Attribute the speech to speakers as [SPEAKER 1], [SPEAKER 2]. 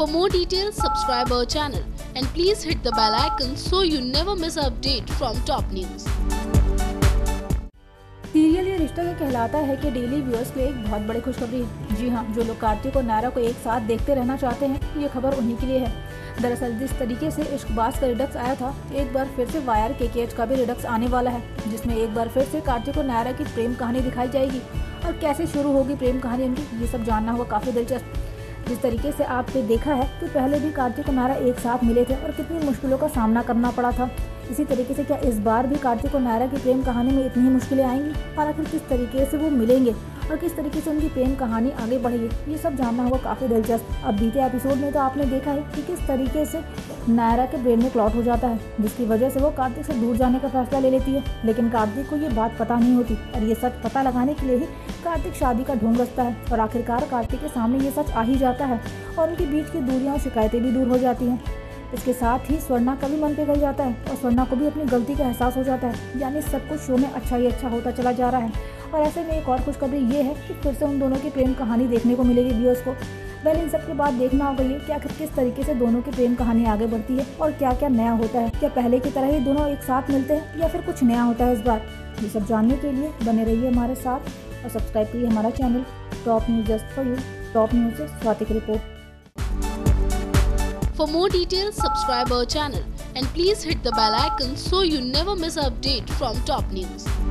[SPEAKER 1] For more details, subscribe our channel and please hit the bell icon so you never miss an update from top news.
[SPEAKER 2] Serial Yeh Rishta ये कहलाता है कि daily viewers के लिए एक बहुत बड़ी खुशखबरी है। जी हाँ, जो लोग कार्तिक और नायरा को एक साथ देखते रहना चाहते हैं, ये खबर उन्हीं के लिए है। दरअसल जिस तरीके से इश्कबाज का रिडक्स आया था, एक बार फिर से वायर केकेएच का भी रिडक्स आने वाला है, जिसमें एक बार फिर से कार्तिक और नायरा की प्रेम कहानी दिखाई जाएगी। और कैसे शुरू होगी प्रेम कहानी उनकी, ये सब जानना होगा काफ़ी दिलचस्प। जिस तरीके से आपने देखा है कि पहले भी कार्तिक और नायरा एक साथ मिले थे और कितनी मुश्किलों का सामना करना पड़ा था, इसी तरीके से क्या इस बार भी कार्तिक और नायरा की प्रेम कहानी में इतनी ही मुश्किलें आएंगी और आखिर किस तरीके से वो मिलेंगे और किस तरीके से उनकी प्रेम कहानी आगे बढ़ेगी, ये सब जानना होगा काफ़ी दिलचस्प। अब बीते एपिसोड में तो आपने देखा है कि किस तरीके से नायरा के ब्रेन में क्लॉट हो जाता है, जिसकी वजह से वो कार्तिक से दूर जाने का फैसला ले लेती है। लेकिन कार्तिक को ये बात पता नहीं होती और ये सच पता लगाने के लिए ही कार्तिक शादी का ढूंढ रचता है और आखिरकार कार्तिक के सामने ये सच आ ही जाता है और उनके बीच की दूरियां और शिकायतें भी दूर हो जाती हैं। इसके साथ ही स्वर्णा का भी मन पिघल जाता है और स्वर्णा को भी अपनी गलती का एहसास हो जाता है, यानी सब कुछ शो में अच्छा ही अच्छा होता चला जा रहा है। और ऐसे में एक और खुशखबरी ये है कि फिर से उन दोनों की प्रेम कहानी देखने को मिलेगी व्यूअर्स को। वेल, इन सब के बाद देखना होगा ये कि आखिर किस तरीके से दोनों की प्रेम कहानी आगे बढ़ती है और क्या क्या नया होता है। क्या पहले की तरह ही दोनों एक साथ मिलते हैं या फिर कुछ नया होता है इस बार। ये सब जानने के लिए बने रहिए हमारे साथ और सब्सक्राइब करिए हमारा channel top news just for you. Top news से स्वाति की report.
[SPEAKER 1] For more details, subscribe our channel and please hit the bell icon so you never miss an update from top news.